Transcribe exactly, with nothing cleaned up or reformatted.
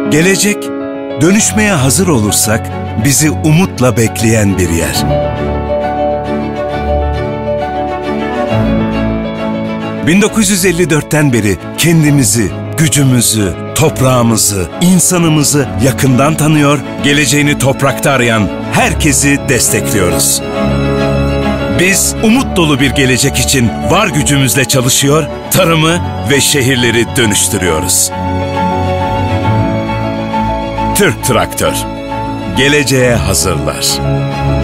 Gelecek, dönüşmeye hazır olursak bizi umutla bekleyen bir yer. bin dokuz yüz elli dörtten beri kendimizi, gücümüzü, toprağımızı, insanımızı yakından tanıyor, geleceğini toprakta arayan herkesi destekliyoruz. Biz umut dolu bir gelecek için var gücümüzle çalışıyor, tarımı ve şehirleri dönüştürüyoruz. Türk Traktör, geleceğe hazırlar.